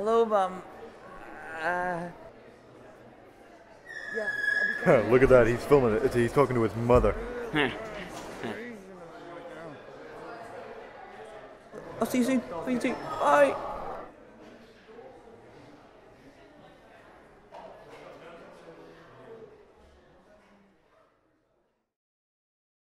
Hello, Mum. Yeah. Look at that, he's filming it. He's talking to his mother. I'll see you soon. See you soon. Bye.